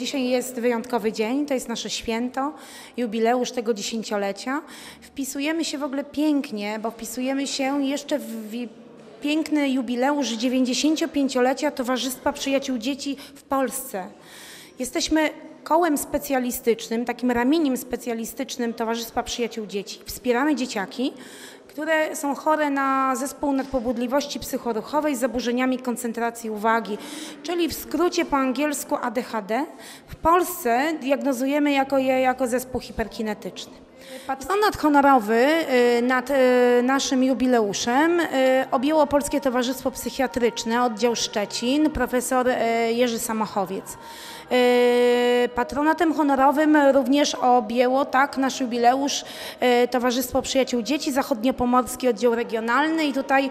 Dzisiaj jest wyjątkowy dzień, to jest nasze święto, jubileusz tego 10-lecia. Wpisujemy się w ogóle pięknie, bo wpisujemy się jeszcze w piękny jubileusz 95-lecia Towarzystwa Przyjaciół Dzieci w Polsce. Jesteśmy kołem specjalistycznym, takim ramieniem specjalistycznym Towarzystwa Przyjaciół Dzieci. Wspieramy dzieciaki, które są chore na zespół nadpobudliwości psychoruchowej z zaburzeniami koncentracji uwagi, czyli w skrócie po angielsku ADHD. W Polsce diagnozujemy je jako zespół hiperkinetyczny. Patronat honorowy nad naszym jubileuszem objęło Polskie Towarzystwo Psychiatryczne, oddział Szczecin, profesor Jerzy Samochowiec. Patronatem honorowym również objęło nasz jubileusz Towarzystwo Przyjaciół Dzieci, Zachodniopomorski Oddział Regionalny i tutaj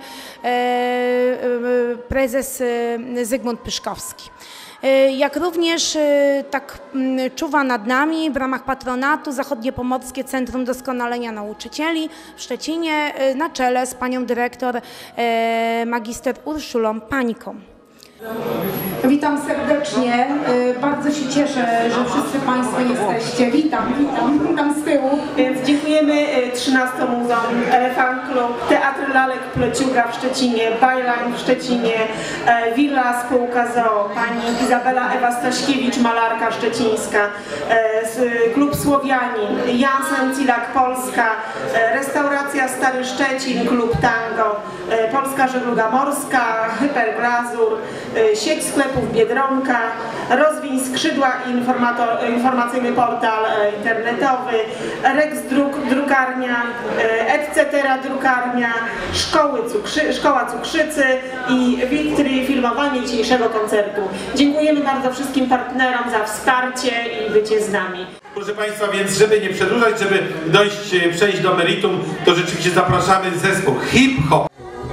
prezes Zygmunt Pyszkowski. Jak również czuwa nad nami w ramach patronatu Zachodniopomorskie Centrum Doskonalenia Nauczycieli w Szczecinie na czele z panią dyrektor magister Urszulą Pańką. Witam serdecznie, bardzo się cieszę, że wszyscy Państwo jesteście. Witam z tyłu. Więc dziękujemy 13 Muzeum, Elefant Klub, Teatr Lalek Pleciuga w Szczecinie, Byline w Szczecinie, Villa Spółka ZOO, pani Izabela Ewa Staśkiewicz, malarka szczecińska, Klub Słowianin, Jansen Cilak Polska, Restauracja Stary Szczecin, Klub Tango, Polska Żegluga Morska, Hypergrazur, sieć sklepów Biedronka, Rozwiń Skrzydła informacyjny portal internetowy, Rex Drukarnia, etc. Drukarnia, Szkoła Cukrzycy i Witry filmowanie dzisiejszego koncertu. Dziękujemy bardzo wszystkim partnerom za wsparcie i bycie z nami. Proszę Państwa, więc żeby nie przedłużać, żeby przejść do meritum, to rzeczywiście zapraszamy zespół hip-hop.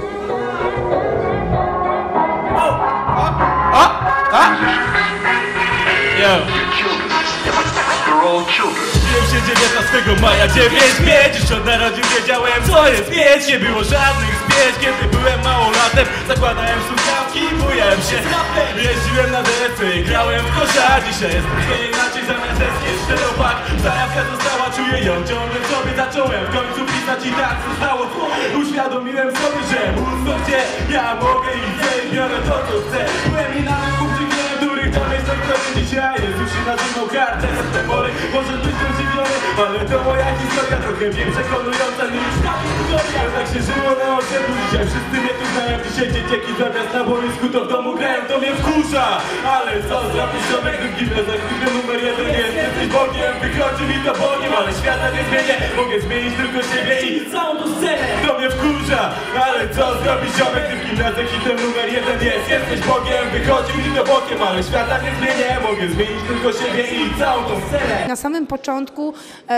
Urodziłem się 19 maja 9-5. Już od narodzin wiedziałem, co jest mieć. Nie było żadnych zbieć, kiedy byłem małolatem. Zakładałem słuchawki i bujałem się. Jeździłem na desce i grałem w kosza. Dzisiaj jest troszkę inaczej, zamiast deski jest czteropak. Zajawka została, czuję ją ciągle w sobie. Zacząłem w końcu pisać i tak zostało. Uświadomiłem sobie, że mnóstwo gdzie ja mogę i chcę i biorę to, co chcę. Byłem i nawet kupczykiem, których tam jest tak prawie dzisiaj. Jest już na zimną kartę, z te pory może być zdziwiony, ale to moja historia trochę mniej przekonująca niż taka historia. Tak się żyło na osiedlu, dzisiaj wszyscy mnie tu znają. Dzisiaj dzieciaki zamiast na boisku to w domu grają, to mnie wkurza. Ale co zrobić, człowiek drugi za chwilę numer 1 jest. Jesteś Bogiem, wychodzi mi to Bogiem, ale świata nie zmienię. Mogę zmienić tylko siebie i całą tą scenę. To mnie wkurza, ale co zrobić, ziomek drugi razem hitem numer 1 jest. Jesteś Bogiem, wychodzi mi to Bogiem, ale świata nie zmienię. Mogę zmienić tylko siebie i całą tą scenę. Na samym początku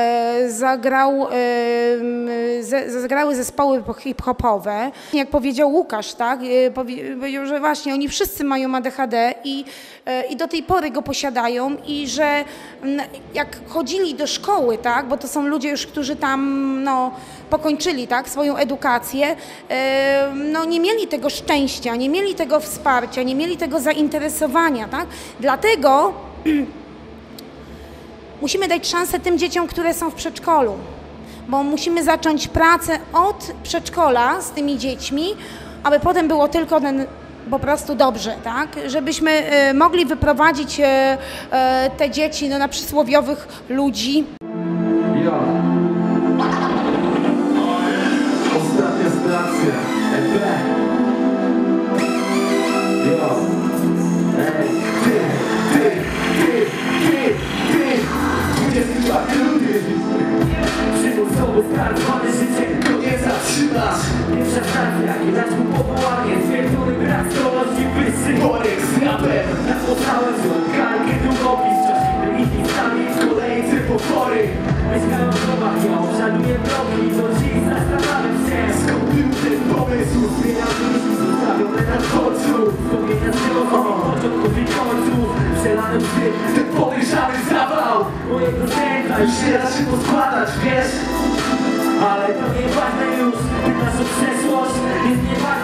zagrały zespoły hip-hopowe. Jak powiedział Łukasz, powiedział, że właśnie oni wszyscy mają ADHD i do tej pory go posiadają i że jak chodzili do szkoły, bo to są ludzie już, którzy tam pokończyli swoją edukację, nie mieli tego szczęścia, nie mieli tego wsparcia, nie mieli tego zainteresowania. Dlatego musimy dać szansę tym dzieciom, które są w przedszkolu, bo musimy zacząć pracę od przedszkola z tymi dziećmi, aby potem było tylko po prostu dobrze, żebyśmy mogli wyprowadzić te dzieci na przysłowiowych ludzi. Ostatnia stacja, przymusowy start, mamy życie, to nie zatrzymasz. Pierwsza stacja, nie dać mu powołanie. Stwierdzony brak zdolności wyższych. Borek z rapem, na podstałe złą karkę, długopis. Czasimy i listami w kolejce potwory. Mieszkają w domach, ja obszaduję bloki. To dziś zastanawiam się, skąd był ten pomysł. Zmieniam myśli, zostawione na końcu. Wspomnienia z tego początków i końców. Przelany wstyd, ten podejrzany zawał mojego serca już nie da się poskładać, wiesz? Ale to nieważne już, nasza przeszłość jest nieważna.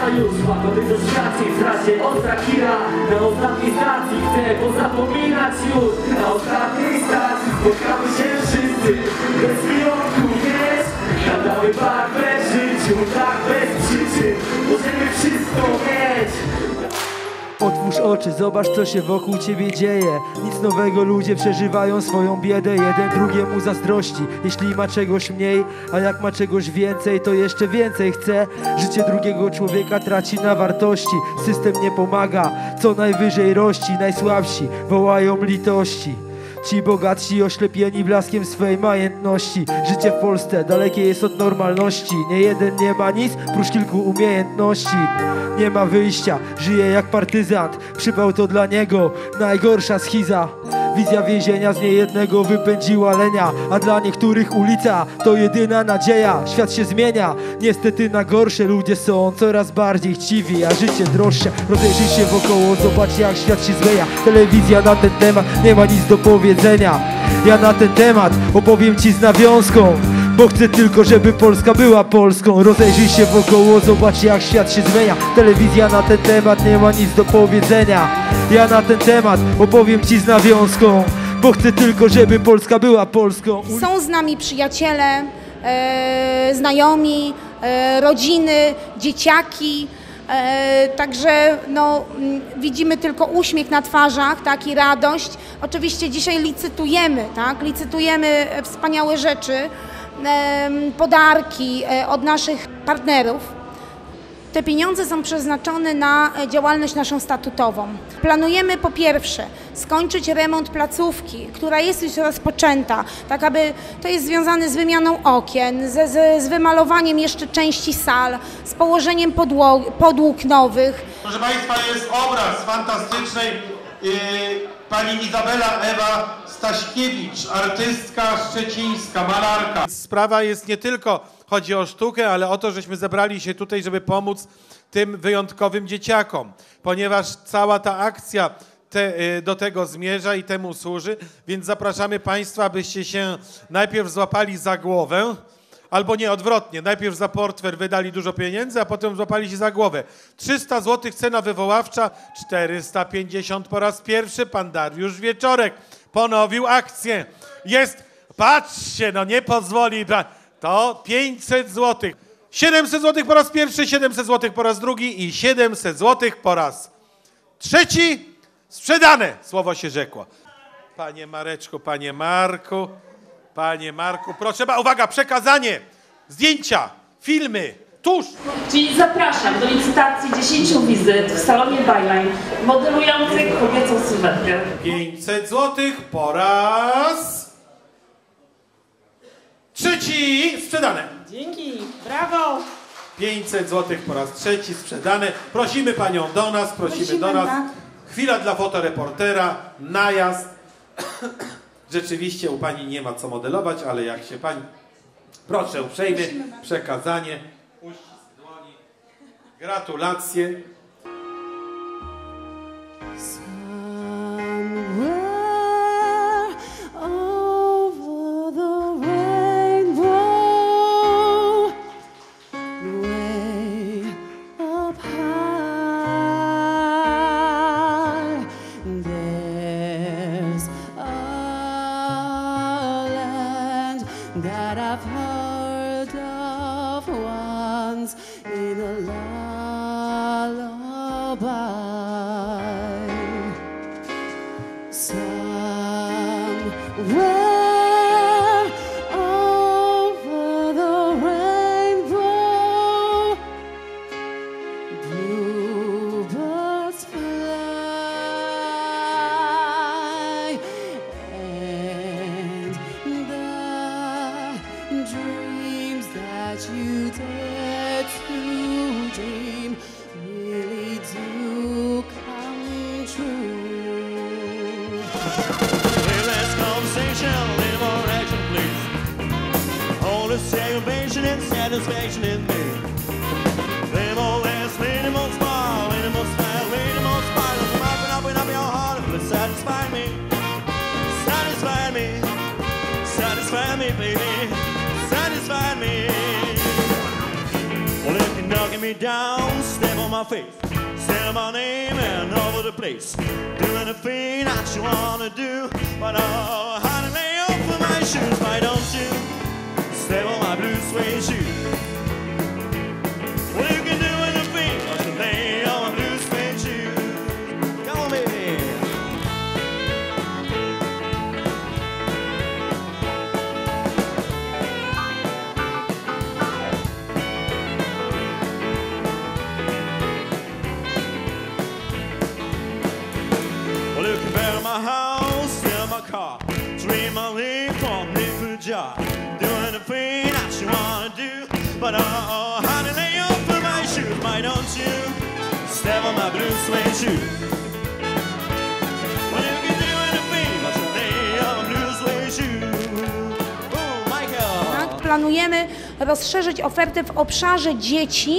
wraca już, łagodny do świacie, w trasie ostra kira. Na ostatniej stacji chcę pozapominać już. Na ostatniej stacji spotkamy się wszyscy, bez wyjątku, wiesz. Nadały bar bez życiu, tak bez przyczyn, możemy wszystko mieć. Otwórz oczy, zobacz co się wokół ciebie dzieje. Nic nowego, ludzie przeżywają swoją biedę. Jeden drugiemu zazdrości, jeśli ma czegoś mniej. A jak ma czegoś więcej, to jeszcze więcej chce. Życie drugiego człowieka traci na wartości. System nie pomaga, co najwyżej rości. Najsłabsi wołają litości. Ci bogatsi oślepieni blaskiem swej majętności. Życie w Polsce dalekie jest od normalności. Nie jeden nie ma nic, prócz kilku umiejętności. Nie ma wyjścia, żyje jak partyzant. Przypał to dla niego najgorsza schiza. Wizja więzienia z niejednego wypędziła lenia. A dla niektórych ulica to jedyna nadzieja. Świat się zmienia, niestety na gorsze. Ludzie są coraz bardziej chciwi, a życie droższe. Rozejrzyj się wokoło, zobacz jak świat się zmienia. Telewizja na ten temat nie ma nic do powiedzenia. Ja na ten temat opowiem ci z nawiązką, bo chcę tylko, żeby Polska była Polską. Rozejrzyj się wokoło, zobacz jak świat się zmienia. Telewizja na ten temat nie ma nic do powiedzenia. Ja na ten temat opowiem ci z nawiązką, bo chcę tylko, żeby Polska była Polską. Są z nami przyjaciele, znajomi, rodziny, dzieciaki. Także no, widzimy tylko uśmiech na twarzach, tak, i radość. Oczywiście dzisiaj licytujemy, tak, licytujemy wspaniałe rzeczy, podarki od naszych partnerów. Te pieniądze są przeznaczone na działalność naszą statutową. Planujemy po pierwsze skończyć remont placówki, która jest już rozpoczęta, tak aby to jest związane z wymianą okien, z wymalowaniem jeszcze części sal, z położeniem podłóg nowych. Proszę Państwa, jest obraz fantastycznej pani Izabela Ewa Staśkiewicz, artystka szczecińska, malarka. Sprawa jest nie tylko, chodzi o sztukę, ale o to, żeśmy zebrali się tutaj, żeby pomóc tym wyjątkowym dzieciakom, ponieważ cała ta akcja do tego zmierza i temu służy, więc zapraszamy Państwa, abyście się najpierw złapali za głowę, albo nie, odwrotnie, najpierw za portfel wydali dużo pieniędzy, a potem złapali się za głowę. 300 zł cena wywoławcza, 450 po raz pierwszy. Pan Dariusz Wieczorek ponowił akcję. Jest, patrzcie, no nie pozwoli, to 500 zł. 700 zł po raz pierwszy, 700 zł po raz drugi i 700 zł po raz trzeci. Sprzedane, słowo się rzekło. Panie Mareczku, panie Marku. Panie Marku, proszę, uwaga, przekazanie, zdjęcia, filmy, tuż. Czyli zapraszam do licytacji 10 wizyt w salonie Byline modelujących kobiecą sylwetkę. 500 zł po raz trzeci, sprzedane. Dzięki, brawo! 500 zł po raz trzeci, sprzedane. Prosimy panią do nas, prosimy do nas. Tak. Chwila dla fotoreportera, najazd. Rzeczywiście u pani nie ma co modelować, ale jak się pani... Proszę uprzejmie, przekazanie. Uścisk dłoni. Gratulacje. That I've heard of once in a lullaby. Somewhere over the rainbow, bluebirds fly, and dreams that you dare to dream really do come true. Less conversation, a little more action, please. All the salvation and satisfaction in me. Little more less, little more smile, little more smile, little more smile. Open up your heart and satisfy me. Satisfy me. Satisfy me, baby. Satisfy me. Well, if you're knocking me down, step on my face, saying my name and all over the place, do anything that you wanna do, but oh, honey, lay off of my shoes, why don't you step on my blue suede shoes? Well, you can do anything but to lay on my blue suede shoes. Come on, baby. Well, you can bury my house, steal my car, dream my leave from the food jar, do anything that you wanna do, but oh, honey, lay off of my shoes, why don't you step on my blue suede shoes? Well, you can do anything but to lay on my blue suede shoes. Oh, Michael. Tak, planujemy rozszerzyć ofertę w obszarze dzieci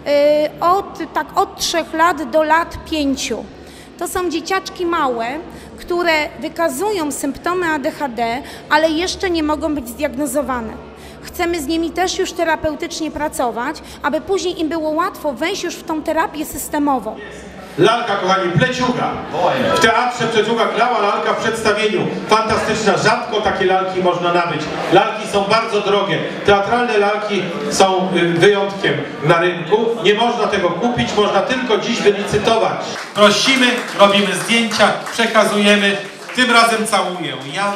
od 3 lat do lat 5. To są dzieciaczki małe, które wykazują symptomy ADHD, ale jeszcze nie mogą być zdiagnozowane. Chcemy z nimi też już terapeutycznie pracować, aby później im było łatwo wejść już w tą terapię systemową. Lalka, kochani, Pleciuga. W Teatrze Pleciuga grała lalka w przedstawieniu. Fantastyczna, rzadko takie lalki można nabyć. Lalki są bardzo drogie. Teatralne lalki są wyjątkiem na rynku. Nie można tego kupić, można tylko dziś wylicytować. Prosimy, robimy zdjęcia, przekazujemy. Tym razem całuję ja.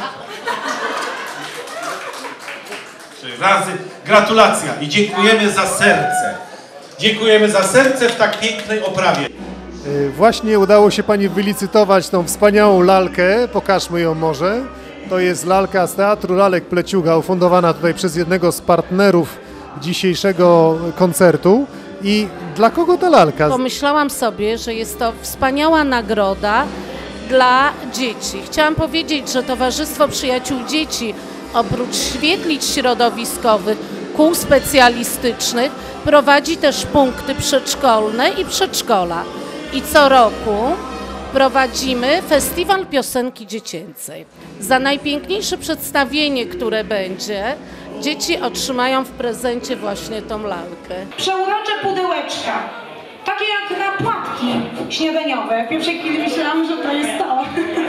3 razy. Gratulacja i dziękujemy za serce. Dziękujemy za serce w tak pięknej oprawie. Właśnie udało się Pani wylicytować tą wspaniałą lalkę, pokażmy ją może. To jest lalka z Teatru Lalek Pleciuga, ufundowana tutaj przez jednego z partnerów dzisiejszego koncertu. I dla kogo ta lalka? Pomyślałam sobie, że jest to wspaniała nagroda dla dzieci. Chciałam powiedzieć, że Towarzystwo Przyjaciół Dzieci oprócz świetlic środowiskowych, kół specjalistycznych prowadzi też punkty przedszkolne i przedszkola. I co roku prowadzimy Festiwal Piosenki Dziecięcej. Za najpiękniejsze przedstawienie, które będzie, dzieci otrzymają w prezencie właśnie tą lalkę. Przeurocze pudełeczka, takie jak na płatki śniadaniowe. W pierwszej chwili myślałam, że to jest to.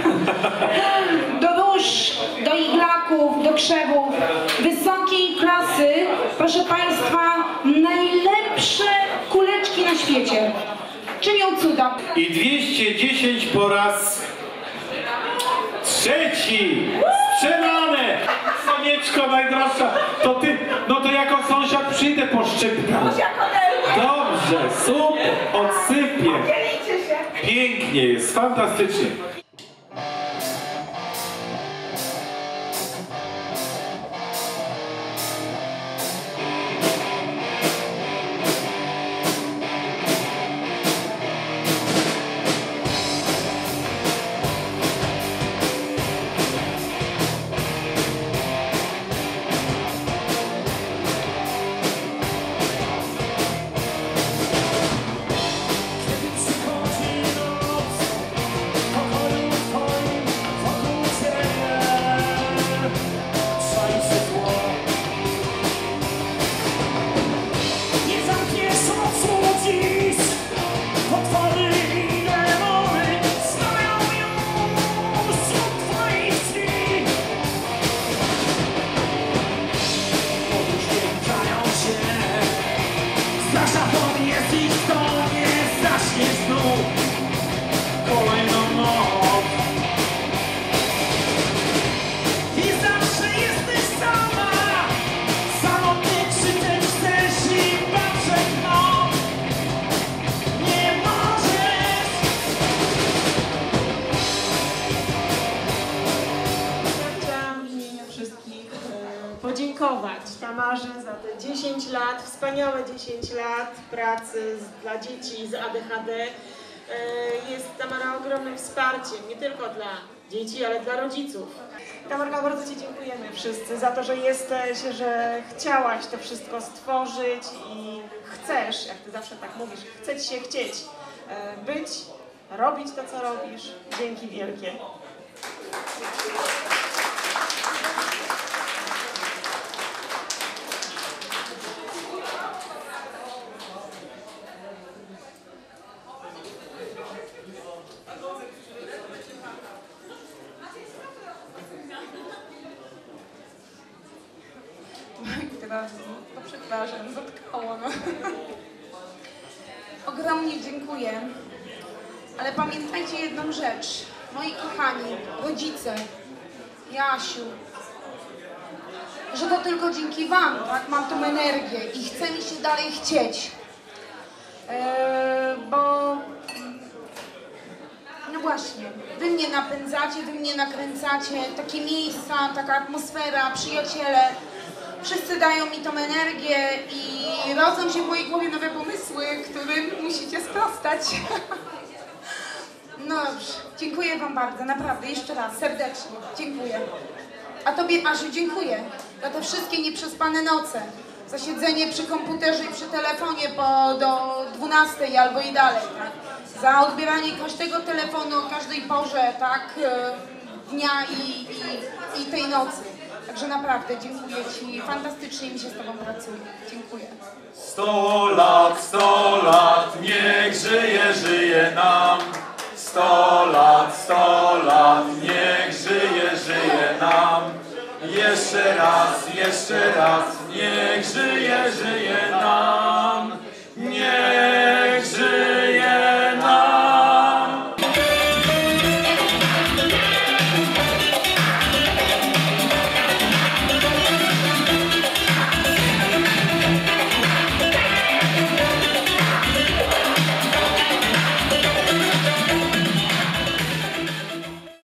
Do róż, do iglaków, do krzewów, wysokiej klasy, proszę Państwa, najlepsze kuleczki na świecie. Czynią cuda. I 210 po raz 3. Sprzedane! Sonieczko najdroższa, to ty, no to jako sąsiad przyjdę po szczypkę. Dobrze, super, odsypię. Pięknie jest, fantastycznie. Podziękować Tamarze za te 10 lat, wspaniałe 10 lat pracy dla dzieci z ADHD. Jest Tamara ogromnym wsparciem, nie tylko dla dzieci, ale dla rodziców. Tamarka, bardzo Ci dziękujemy wszyscy za to, że jesteś, że chciałaś to wszystko stworzyć i chcesz, jak Ty zawsze tak mówisz, chce Ci się chcieć być, robić to, co robisz. Dzięki wielkie. razu. To przepraszam, zatkało. No. Ogromnie dziękuję. Ale pamiętajcie jedną rzecz. Moi kochani, rodzice, Jasiu, że to tylko dzięki wam, tak? Mam tą energię i chce mi się dalej chcieć. Bo no właśnie, wy mnie napędzacie, wy mnie nakręcacie, takie miejsca, taka atmosfera, przyjaciele, wszyscy dają mi tą energię i rodzą się w mojej głowie nowe pomysły, którym musicie sprostać. No dobrze, dziękuję wam bardzo, naprawdę, jeszcze raz, serdecznie, dziękuję. A tobie, Asiu, dziękuję za te wszystkie nieprzespane noce, za siedzenie przy komputerze i przy telefonie do 12 albo i dalej, tak? Za odbieranie każdego telefonu o każdej porze, tak? Dnia i tej nocy. Także naprawdę dziękuję ci, fantastycznie mi się z tobą pracuje. Dziękuję. 100 lat, niech żyje, żyje nam. 100 lat, niech żyje, żyje nam. Jeszcze raz, niech żyje, żyje nam.